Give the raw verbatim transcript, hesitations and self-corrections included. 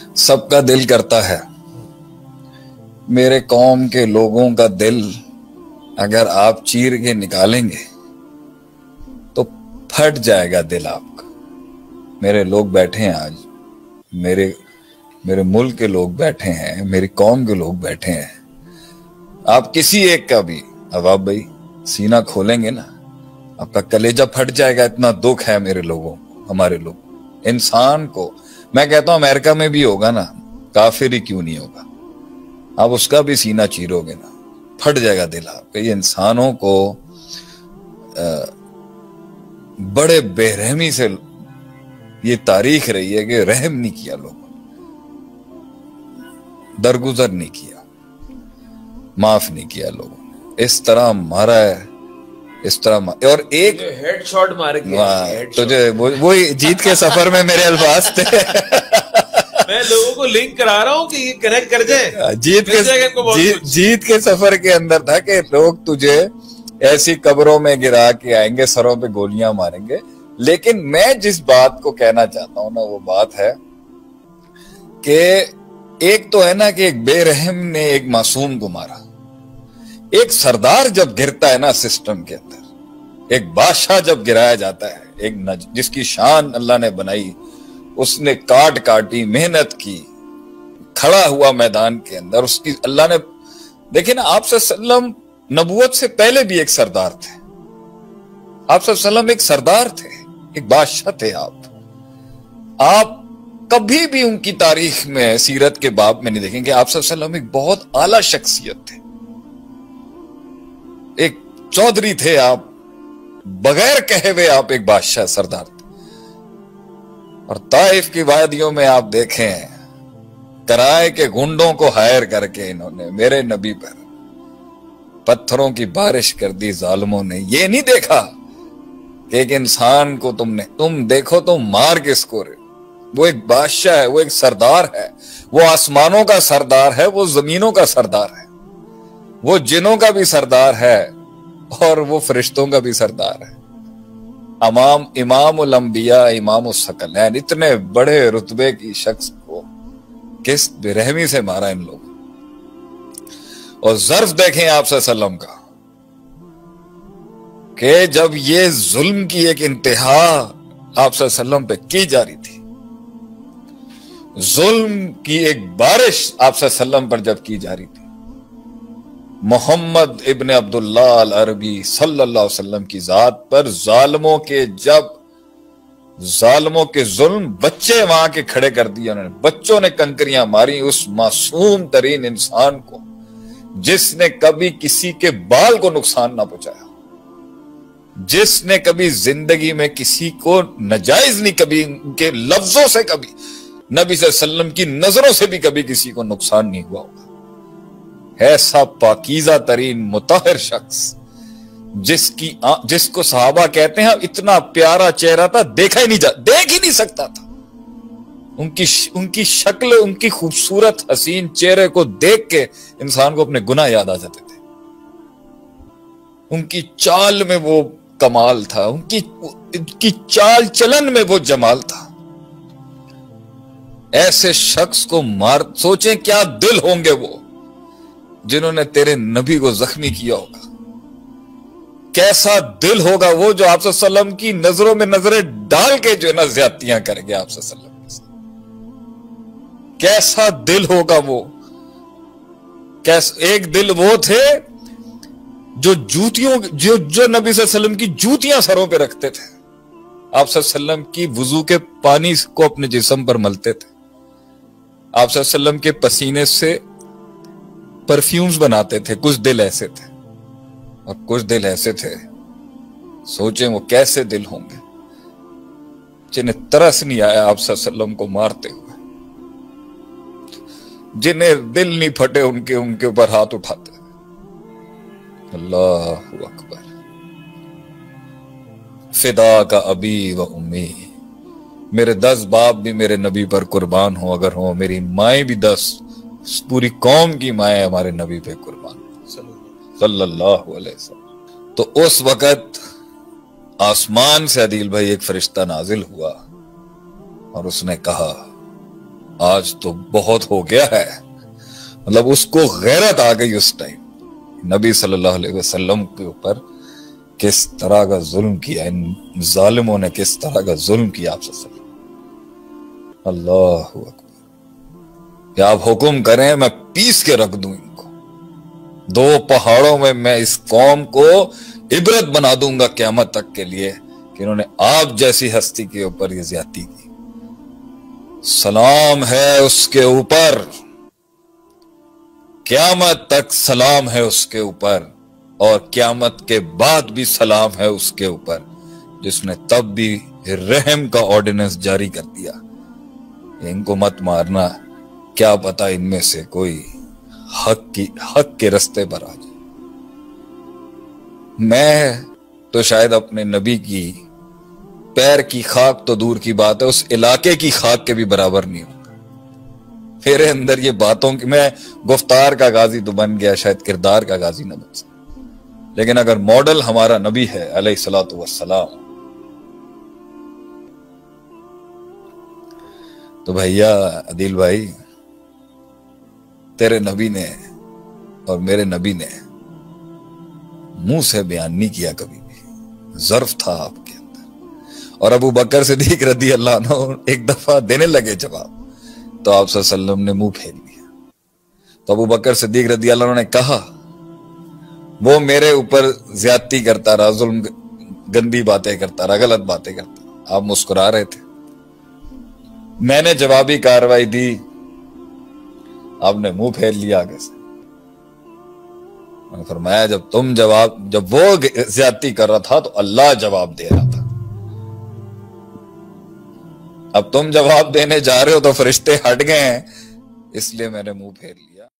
سب کا دل کرتا ہے، میرے قوم کے لوگوں کا دل اگر آپ چیر کے نکالیں گے تو پھٹ جائے گا دل آپ کا۔ میرے لوگ بیٹھے ہیں آج، میرے میرے ملک کے لوگ بیٹھے ہیں، میری قوم کے لوگ بیٹھے ہیں، آپ کسی ایک کا بھی عواب بھائی سینہ کھولیں گے نا، آپ کا کلیجہ پھٹ جائے گا، اتنا دکھ ہے میرے لوگوں، ہمارے لوگ انسان کو۔ میں کہتا ہوں امریکہ میں بھی ہوگا نا، کافر ہی کیوں نہیں ہوگا، آپ اس کا بھی سینہ چیرو گے نا، پھٹ جائے گا دل آپ کا۔ یہ انسانوں کو بڑے بے رحمی سے یہ تاریخ رہی ہے کہ رحم نہیں کیا لوگوں نے، درگزر نہیں کیا، معاف نہیں کیا لوگوں نے، اس طرح مارا ہے، اس طرح مارا۔ اور ایک ہیڈ شاٹ مار کے تجھے وہی جیت کے سفر میں میرے الفاظ تھے، میں لوگوں کو لنک کرا رہا ہوں کہ یہ کنیکٹ کر جائے۔ جیت کے جیت کے سفر کے اندر تھا کہ لوگ تجھے ایسی قبروں میں گرا کے آئیں گے، سروں پہ گولیاں ماریں گے۔ لیکن میں جس بات کو کہنا چاہتا ہوں نا، وہ بات ہے کہ ایک تو ہے نا کہ ایک بے رحم نے ایک معصوم کو مارا، ایک سردار جب گرتا ہے نا سسٹم کے اندر، ایک بادشاہ جب گرایا جاتا ہے، ایک جس کی شان اللہ نے بنائی، اس نے کاٹ کاٹی، محنت کی، کھڑا ہوا میدان کے اندر، اس کی اللہ نے دیکھیں نا، آپ صلی اللہ علیہ وسلم نبوت سے پہلے بھی ایک سردار تھے، آپ صلی اللہ علیہ وسلم ایک سردار تھے، ایک بادشاہ تھے۔ آپ آپ کبھی بھی ان کی تاریخ میں سیرت کے باب میں نہیں دیکھیں کہ آپ صلی اللہ علیہ وسلم ایک بہت اعلیٰ شخصیت تھے، ایک چودھری تھے آپ، بغیر کہے ہوئے آپ ایک بادشاہ سردار تھے۔ اور طائف کی وادیوں میں آپ دیکھیں کرائے کے گنڈوں کو ہائر کر کے انہوں نے میرے نبی پر پتھروں کی بارش کر دی ظالموں نے۔ یہ نہیں دیکھا کہ ایک انسان کو تم نے تم دیکھو تو مار کس کو رہے، وہ ایک بادشاہ ہے، وہ ایک سردار ہے، وہ آسمانوں کا سردار ہے، وہ زمینوں کا سردار ہے، وہ جنوں کا بھی سردار ہے اور وہ فرشتوں کا بھی سردار ہے۔ امام امام الانبیاء امام الثقلین، اتنے بڑے رتبے کی شخص کو کس بے رحمی سے مارا ان لوگوں۔ اور ظرف دیکھیں آپ صلی اللہ علیہ وسلم کا کہ جب یہ ظلم کی ایک انتہا آپ صلی اللہ علیہ وسلم پہ کی جا رہی تھی، ظلم کی ایک بارش آپ صلی اللہ علیہ وسلم پر جب کی جا رہی تھی، محمد ابن عبداللہ العربی صلی اللہ علیہ وسلم کی ذات پر ظالموں کے جب ظالموں کے ظلم، بچے وہاں کے کھڑے کر دیے انہوں نے، بچوں نے کنکریاں ماری اس معصوم ترین انسان کو جس نے کبھی کسی کے بال کو نقصان نہ پہنچایا، جس نے کبھی زندگی میں کسی کو ناجائز نہیں، کبھی ان کے لفظوں سے، کبھی نبی صلی اللہ علیہ وسلم کی نظروں سے بھی کبھی کسی کو نقصان نہیں ہوا ہوگا، ایسا پاکیزہ ترین مطہر شخص جس کی جس کو صحابہ کہتے ہیں اتنا پیارا چہرہ تھا، دیکھا ہی نہیں جا دیکھ ہی نہیں سکتا تھا، ان کی ان کی شکل، ان کی خوبصورت حسین چہرے کو دیکھ کے انسان کو اپنے گناہ یاد آ جاتے تھے، ان کی چال میں وہ کمال تھا، ان کی ان کی چال چلن میں وہ جمال تھا۔ ایسے شخص کو مار، سوچیں کیا دل ہوں گے وہ جنہوں نے تیرے نبی کو زخمی کیا ہوگا، کیسا دل ہوگا وہ جو آپ صلی اللہ علیہ وسلم کی نظروں میں نظریں ڈال کے جو ہے نا زیادتیاں کریں گے آپ صلی اللہ علیہ وسلم کے ساتھ، کیسا دل ہوگا وہ۔ ایک دل وہ تھے جو جوتیوں جو جو نبی صلی اللہ علیہ وسلم کی جوتیاں سروں پہ رکھتے تھے، آپ صلی اللہ علیہ وسلم کی وضو کے پانی کو اپنے جسم پر ملتے تھے، آپ صلی اللہ علیہ وسلم کے پسینے سے پرفیومز بناتے تھے۔ کچھ دل ایسے تھے اور کچھ دل ایسے تھے، سوچیں وہ کیسے دل ہوں گے جنہیں ترس نہیں آیا آپ صلی اللہ علیہ وسلم کو مارتے ہوئے، جنہیں دل نہیں پھٹے ان کے ان کے اوپر ہاتھ اٹھاتے۔ اللہ اکبر، فدا کا ابی و امی، میرے دس باپ بھی میرے نبی پر قربان ہو اگر ہو، میری مائیں بھی دس، پوری قوم کی مائیں ہمارے نبی پہ قربان صلی اللہ علیہ وسلم۔ تو اس وقت آسمان سے عدیل بھائی ایک فرشتہ نازل ہوا اور اس نے کہا آج تو بہت ہو گیا ہے. مطلب اس کو غیرت آ گئی اس ٹائم نبی صلی اللہ علیہ وسلم کے اوپر کس طرح کا ظلم کیا، ان ظالموں نے کس طرح کا ظلم کیا آپ صلی اللہ علیہ وسلم. اللہ اکبر کہ آپ حکم کریں میں پیس کے رکھ دوں ان کو، دو پہاڑوں میں میں اس قوم کو عبرت بنا دوں گا قیامت تک کے لیے کہ انہوں نے آپ جیسی ہستی کے اوپر یہ زیادتی کی. سلام ہے اس کے اوپر، قیامت تک سلام ہے اس کے اوپر، اور قیامت کے بعد بھی سلام ہے اس کے اوپر جس نے تب بھی رحم کا آرڈیننس جاری کر دیا. ان کو مت مارنا، کیا پتا ان میں سے کوئی حق کی حق کے رستے پر آ جائے. میں تو شاید اپنے نبی کی پیر کی خاک تو دور کی بات ہے، اس علاقے کی خاک کے بھی برابر نہیں ہوں. میرے اندر یہ باتوں کی، میں گفتار کا غازی تو بن گیا، شاید کردار کا غازی نہ بن سکتا. لیکن اگر ماڈل ہمارا نبی ہے علیہ الصلوۃ والسلام، تو بھیا عدیل بھائی تیرے نبی نے اور میرے نبی نے منہ سے بیان نہیں کیا کبھی بھی، ظرف تھا آپ کے اندر. اور ابو بکر صدیق رضی اللہ عنہ ایک دفعہ دینے لگے جواب تو آپ صلی اللہ علیہ وسلم نے منہ پھیر لیا. تو ابو بکر صدیق رضی اللہ عنہ نے کہا وہ میرے اوپر زیادتی کرتا رہا، ظلم، گندی باتیں کرتا رہا، غلط باتیں کرتا رہا. آپ مسکرا رہے تھے، میں نے جوابی کارروائی دی، آپ نے منہ پھیر لیا آگے سے. میں نے فرمایا جب تم جواب جب وہ زیادتی کر رہا تھا تو اللہ جواب دے رہا تھا، اب تم جواب دینے جا رہے ہو تو فرشتے ہٹ گئے ہیں، اس لیے میں نے منہ پھیر لیا.